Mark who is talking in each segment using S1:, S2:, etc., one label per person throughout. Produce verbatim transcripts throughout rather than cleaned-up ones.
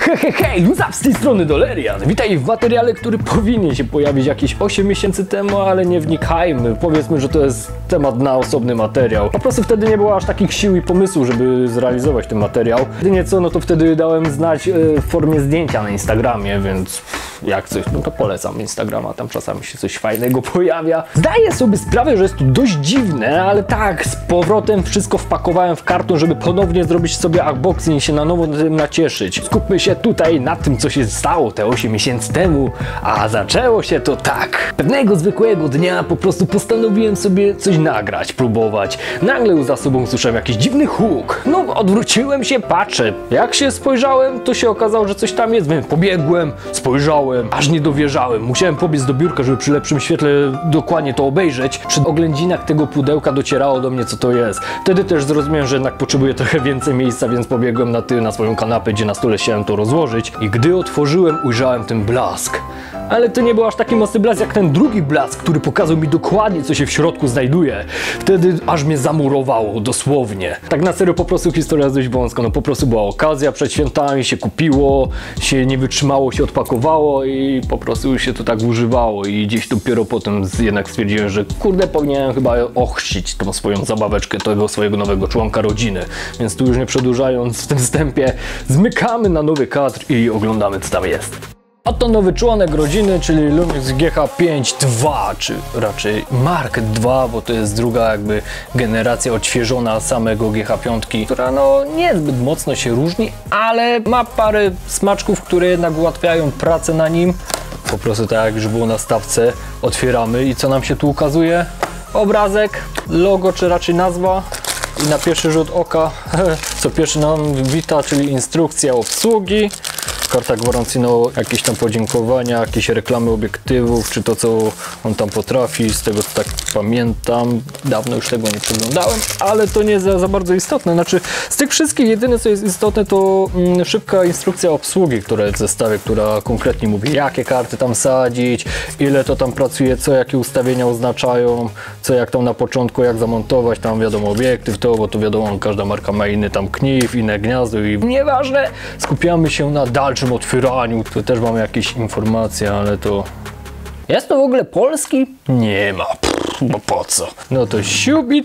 S1: Hej, hej, hej, z tej strony Dolerian. Witaj w materiale, który powinien się pojawić jakieś osiem miesięcy temu, ale nie wnikajmy. Powiedzmy, że to jest temat na osobny materiał. Po prostu wtedy nie było aż takich sił i pomysłu, żeby zrealizować ten materiał. Jedynie co, no to wtedy dałem znać w formie zdjęcia na Instagramie, więc jak coś, no to polecam Instagrama, tam czasami się coś fajnego pojawia. Zdaję sobie sprawę, że jest to dość dziwne, ale tak, z powrotem wszystko wpakowałem w karton, żeby ponownie zrobić sobie unboxing i się na nowo tym nacieszyć. Skupmy się tutaj na tym, co się stało te osiem miesięcy temu, a zaczęło się to tak. Pewnego zwykłego dnia po prostu postanowiłem sobie coś nagrać, próbować. Nagle za sobą usłyszałem jakiś dziwny huk. No, odwróciłem się, patrzę. Jak się spojrzałem, to się okazało, że coś tam jest, więc pobiegłem, spojrzałem, aż nie dowierzałem. Musiałem pobiec do biurka, żeby przy lepszym świetle dokładnie to obejrzeć. Przy oględzinach tego pudełka docierało do mnie, co to jest. Wtedy też zrozumiałem, że jednak potrzebuję trochę więcej miejsca, więc pobiegłem na tył, na swoją kanapę, gdzie na stole chciałem to rozłożyć. I gdy otworzyłem, ujrzałem ten blask. Ale to nie był aż taki mocny blask jak ten drugi blask, który pokazał mi dokładnie, co się w środku znajduje. Wtedy aż mnie zamurowało, dosłownie. Tak na serio, po prostu historia jest dość wąska. No po prostu była okazja, przed świętami się kupiło, się nie wytrzymało, się odpakowało i po prostu się to tak używało. I gdzieś dopiero potem jednak stwierdziłem, że kurde, powinienem chyba ochrzcić tą swoją zabaweczkę, tego swojego nowego członka rodziny. Więc tu już nie przedłużając w tym wstępie, zmykamy na nowy kadr i oglądamy, co tam jest. Oto nowy członek rodziny, czyli Lumix G H pięć dwa, czy raczej Mark dwa, bo to jest druga jakby generacja odświeżona samego G H pięć, która no niezbyt mocno się różni, ale ma parę smaczków, które jednak ułatwiają pracę na nim. Po prostu tak jak już było na stawce, otwieramy i co nam się tu ukazuje? Obrazek, logo, czy raczej nazwa. I na pierwszy rzut oka, co pierwszy nam wita, czyli instrukcja obsługi. Karta gwarancyjna, jakieś tam podziękowania, jakieś reklamy obiektywów, czy to, co on tam potrafi, z tego co tak pamiętam. Dawno już tego nie przeglądałem, ale to nie jest za, za bardzo istotne. Znaczy, z tych wszystkich jedyne, co jest istotne, to mm, szybka instrukcja obsługi, która jest w zestawie, która konkretnie mówi, jakie karty tam sadzić, ile to tam pracuje, co jakie ustawienia oznaczają, co jak tam na początku, jak zamontować, tam wiadomo, obiektyw, to, bo to wiadomo, każda marka ma inny tam knif, inne gniazdo i nieważne, skupiamy się na dalszym otwieraniu. Tu też mamy jakieś informacje, ale to... Jest to w ogóle polski? Nie ma. Pff, bo po co? No to siubi,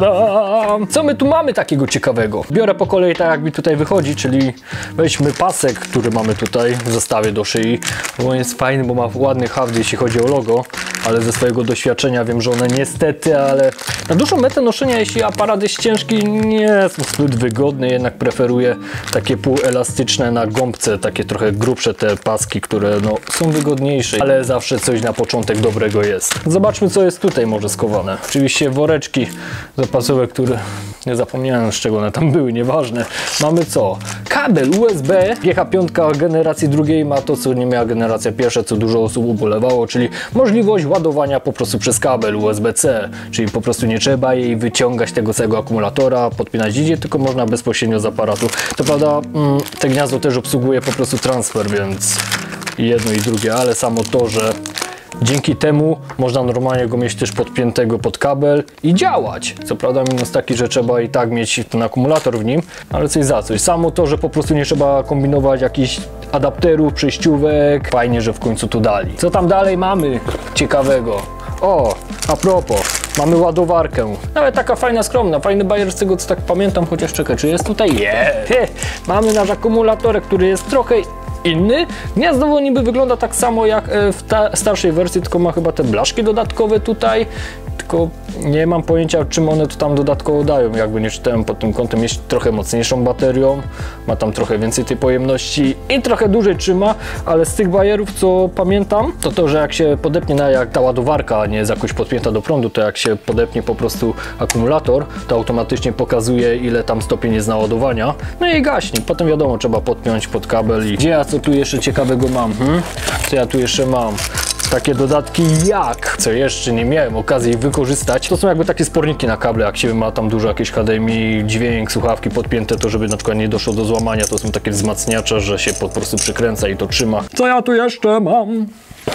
S1: tada! Co my tu mamy takiego ciekawego? Biorę po kolei tak jak mi tutaj wychodzi, czyli weźmy pasek, który mamy tutaj w zestawie do szyi. Bo on jest fajny, bo ma ładny haft, jeśli chodzi o logo, ale ze swojego doświadczenia wiem, że one niestety, ale na dłuższą metę noszenia, jeśli aparat jest ciężki, nie są zbyt wygodne, jednak preferuję takie półelastyczne na gąbce, takie trochę grubsze te paski, które no, są wygodniejsze, ale zawsze coś na początek dobrego jest. Zobaczmy, co jest tutaj może schowane. Oczywiście woreczki zapasowe, które nie zapomniałem, z czego one tam były, nieważne. Mamy co? Kabel U S B. G H pięć generacji drugiej ma to, co nie miała generacja pierwsza, co dużo osób ubolewało, czyli możliwość ładowania po prostu przez kabel U S B C, czyli po prostu nie trzeba jej wyciągać tego całego akumulatora, podpinać idzie, tylko można bezpośrednio z aparatu. To prawda, mm, te gniazdo też obsługuje po prostu transfer, więc jedno i drugie, ale samo to, że dzięki temu można normalnie go mieć też podpiętego pod kabel i działać. Co prawda minus taki, że trzeba i tak mieć ten akumulator w nim, ale coś za coś. Samo to, że po prostu nie trzeba kombinować jakichś adapterów, przejściówek. Fajnie, że w końcu to dali. Co tam dalej mamy ciekawego? O, a propos, mamy ładowarkę. Nawet taka fajna, skromna, fajny bajer z tego, co tak pamiętam, chociaż czekaj, czy jest tutaj? Jest! Mamy nasz akumulatorek, który jest trochę inny. Gniazdowo niby wygląda tak samo jak w ta starszej wersji, tylko ma chyba te blaszki dodatkowe tutaj. Tylko nie mam pojęcia, czym one to tam dodatkowo dają. Jakby nie czytałem pod tym kątem, jest trochę mocniejszą baterią, ma tam trochę więcej tej pojemności i trochę dłużej trzyma, ale z tych bajerów, co pamiętam, to to, że jak się podepnie, na jak ta ładowarka nie jest jakoś podpięta do prądu, to jak się podepnie po prostu akumulator, to automatycznie pokazuje, ile tam stopień jest naładowania, no i gaśnie. Potem wiadomo, trzeba podpiąć pod kabel i gdzie ja co tu jeszcze ciekawego mam? Hmm? Co ja tu jeszcze mam? Takie dodatki jak, co jeszcze nie miałem okazji wykorzystać, to są jakby takie sporniki na kable, jak się ma tam dużo jakieś H D M I, dźwięk, słuchawki podpięte, to żeby na przykład nie doszło do złamania, to są takie wzmacniacze, że się po prostu przykręca i to trzyma. Co ja tu jeszcze mam?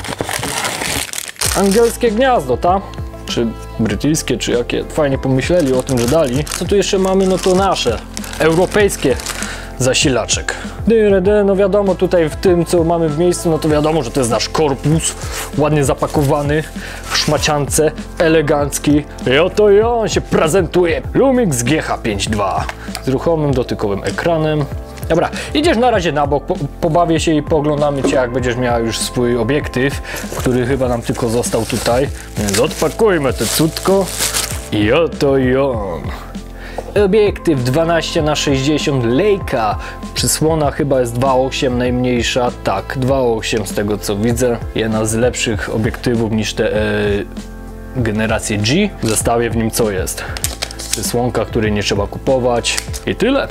S1: Angielskie gniazdo, ta? Czy brytyjskie, czy jakie? Fajnie pomyśleli o tym, że dali. Co tu jeszcze mamy? No to nasze, europejskie zasilaczek. D R D, no wiadomo, tutaj w tym, co mamy w miejscu, no to wiadomo, że to jest nasz korpus, ładnie zapakowany w szmaciance, elegancki. I oto i on się prezentuje. Lumix G H pięć dwa z ruchomym, dotykowym ekranem. Dobra, idziesz na razie na bok, po, pobawię się i poglądamy Cię, jak będziesz miała już swój obiektyw, który chyba nam tylko został tutaj. Więc odpakujmy to cudko i oto i on. Obiektyw dwanaście na sześćdziesiąt Leica. Przysłona chyba jest dwa osiem najmniejsza. Tak, dwa osiem z tego co widzę. Jedna z lepszych obiektywów niż te e, generacje G. W zestawie w nim co jest? Przysłonka, której nie trzeba kupować i tyle.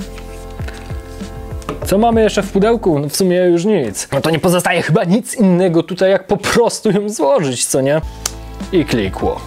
S1: Co mamy jeszcze w pudełku? No w sumie już nic. No to nie pozostaje chyba nic innego tutaj, jak po prostu ją złożyć, co nie? I klikło.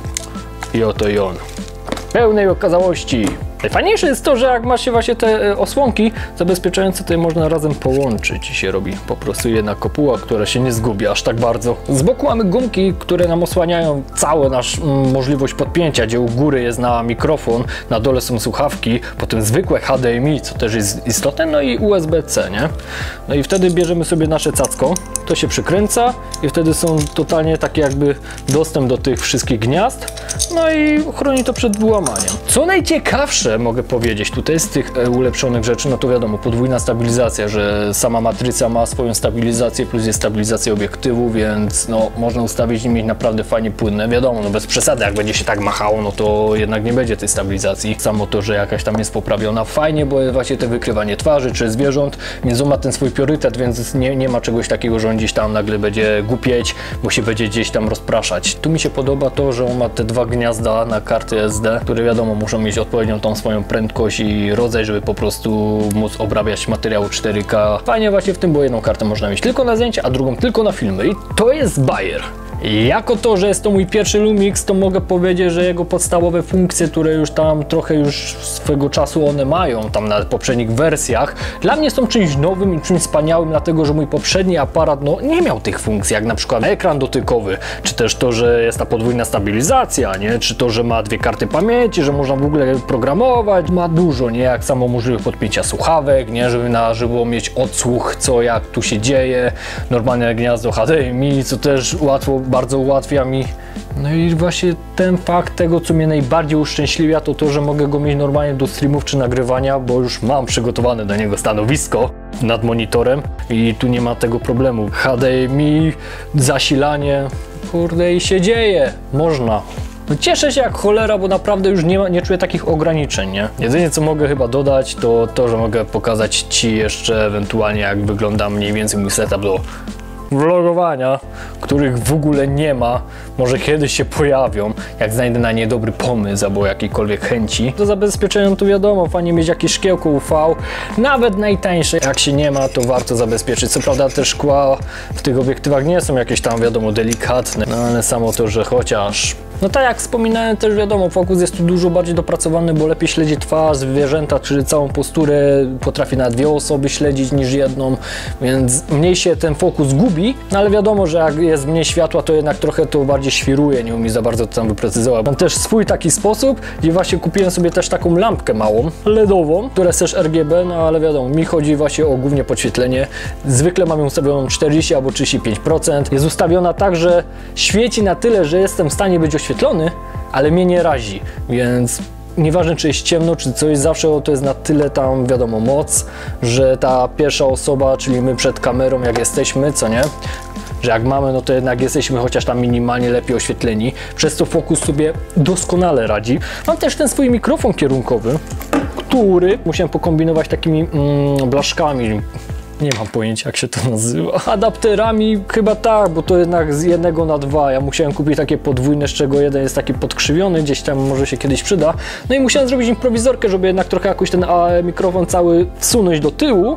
S1: I oto i on. Pełnej okazałości. Najfajniejsze jest to, że jak ma się właśnie te osłonki zabezpieczające, to je można razem połączyć i się robi po prostu jedna kopuła, która się nie zgubi aż tak bardzo. Z boku mamy gumki, które nam osłaniają całą naszą mm, możliwość podpięcia, gdzie u góry jest na mikrofon, na dole są słuchawki, potem zwykłe H D M I, co też jest istotne, no i U S B C, nie? No i wtedy bierzemy sobie nasze cacko, to się przykręca i wtedy są totalnie takie jakby dostęp do tych wszystkich gniazd, no i chroni to przed wyłamaniem. Co najciekawsze, mogę powiedzieć, tutaj z tych ulepszonych rzeczy, no to wiadomo, podwójna stabilizacja, że sama matryca ma swoją stabilizację, plus jest stabilizacja obiektywu, więc no można ustawić i mieć naprawdę fajnie płynne. Wiadomo, no bez przesady, jak będzie się tak machało, no to jednak nie będzie tej stabilizacji. Samo to, że jakaś tam jest poprawiona, fajnie, bo właśnie te wykrywanie twarzy czy zwierząt, więc on ma ten swój priorytet, więc nie, nie ma czegoś takiego, że on gdzieś tam nagle będzie głupieć, bo się będzie gdzieś tam rozpraszać. Tu mi się podoba to, że on ma te dwa gniazda na karty S D, które wiadomo, muszą mieć odpowiednią tą swoją prędkość i rodzaj, żeby po prostu móc obrabiać materiał cztery K. Fajnie właśnie w tym, bo jedną kartę można mieć tylko na zdjęcia, a drugą tylko na filmy i to jest bajer. Jako to, że jest to mój pierwszy Lumix, to mogę powiedzieć, że jego podstawowe funkcje, które już tam trochę już swego czasu one mają, tam na poprzednich wersjach, dla mnie są czymś nowym i czymś wspaniałym, dlatego że mój poprzedni aparat no, nie miał tych funkcji, jak na przykład ekran dotykowy, czy też to, że jest ta podwójna stabilizacja, nie? Czy to, że ma dwie karty pamięci, że można w ogóle programować, ma dużo, nie? Jak samo możliwość podpięcia słuchawek, nie? Żeby na żywo mieć odsłuch, co jak tu się dzieje, normalne gniazdo H D M I, co też łatwo bardzo ułatwia mi. No i właśnie ten fakt tego, co mnie najbardziej uszczęśliwia, to to, że mogę go mieć normalnie do streamów czy nagrywania, bo już mam przygotowane do niego stanowisko nad monitorem i tu nie ma tego problemu. H D M I, zasilanie, kurde i się dzieje, można. No cieszę się jak cholera, bo naprawdę już nie, ma, nie czuję takich ograniczeń, nie? Jedynie co mogę chyba dodać, to to, że mogę pokazać Ci jeszcze ewentualnie jak wygląda mniej więcej mój setup do vlogowania, których w ogóle nie ma, może kiedyś się pojawią, jak znajdę na nie dobry pomysł albo jakiejkolwiek chęci. Do zabezpieczenia to wiadomo, fajnie mieć jakieś szkiełko U V, nawet najtańsze, jak się nie ma, to warto zabezpieczyć. Co prawda te szkła w tych obiektywach nie są jakieś tam wiadomo delikatne, no ale samo to, że chociaż no tak jak wspominałem, też wiadomo, fokus jest tu dużo bardziej dopracowany, bo lepiej śledzi twarz, zwierzęta, czy całą posturę potrafi na dwie osoby śledzić niż jedną, więc mniej się ten fokus gubi, no ale wiadomo, że jak jest mniej światła, to jednak trochę to bardziej świruje, nie umie za bardzo to tam wyprecyzować. Mam też swój taki sposób, gdzie właśnie kupiłem sobie też taką lampkę małą, LEDową, która jest też R G B, no ale wiadomo, mi chodzi właśnie o głównie podświetlenie. Zwykle mam ją ustawioną czterdzieści albo trzydzieści pięć procent. Jest ustawiona tak, że świeci na tyle, że jestem w stanie być oświetlony, ale mnie nie razi, więc nieważne czy jest ciemno, czy coś, zawsze to jest na tyle tam, wiadomo, moc, że ta pierwsza osoba, czyli my przed kamerą, jak jesteśmy, co nie? Że jak mamy, no to jednak jesteśmy chociaż tam minimalnie lepiej oświetleni, przez co fokus sobie doskonale radzi. Mam też ten swój mikrofon kierunkowy, który musiałem pokombinować takimi mm, blaszkami. Nie mam pojęcia, jak się to nazywa. Adapterami chyba tak, bo to jednak z jednego na dwa. Ja musiałem kupić takie podwójne, z czego jeden jest taki podkrzywiony, gdzieś tam może się kiedyś przyda. No i musiałem zrobić improwizorkę, żeby jednak trochę jakoś ten mikrofon cały wsunąć do tyłu,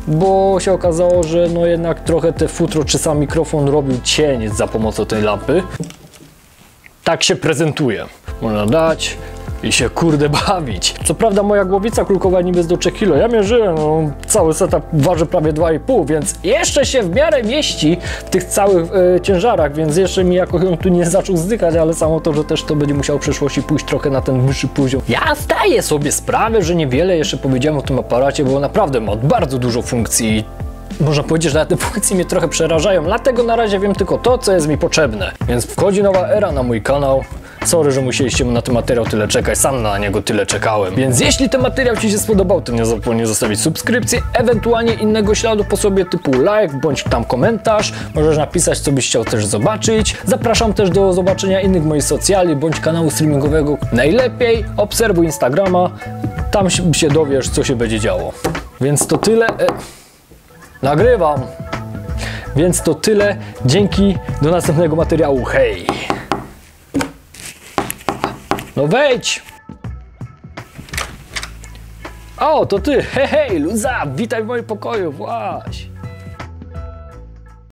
S1: bo się okazało, że no jednak trochę te futro czy sam mikrofon robił cień za pomocą tej lampy. Tak się prezentuje. Można dać, i się kurde bawić. Co prawda moja głowica kulkowa niby jest do trzech kilo, ja mierzyłem, no, cały setup waży prawie dwa i pół, więc jeszcze się w miarę mieści w tych całych e, ciężarach, więc jeszcze mi jakoś on tu nie zaczął zdychać, ale samo to, że też to będzie musiał w przyszłości pójść trochę na ten wyższy poziom. Ja zdaję sobie sprawę, że niewiele jeszcze powiedziałem o tym aparacie, bo naprawdę ma bardzo dużo funkcji. Można powiedzieć, że te funkcje mnie trochę przerażają, dlatego na razie wiem tylko to, co jest mi potrzebne. Więc wchodzi nowa era na mój kanał. Sorry, że musieliście na ten materiał tyle czekać, sam na niego tyle czekałem. Więc jeśli ten materiał Ci się spodobał, to nie zapomnij zostawić subskrypcji, ewentualnie innego śladu po sobie typu like, bądź tam komentarz. Możesz napisać, co byś chciał też zobaczyć. Zapraszam też do zobaczenia innych moich socjali, bądź kanału streamingowego. Najlepiej obserwuj Instagrama, tam się dowiesz, co się będzie działo. Więc to tyle. E Nagrywam. Więc to tyle. Dzięki. Do następnego materiału. Hej. No wejdź. O, to ty. Hej, hej, luza. Witaj w moim pokoju. Właśnie.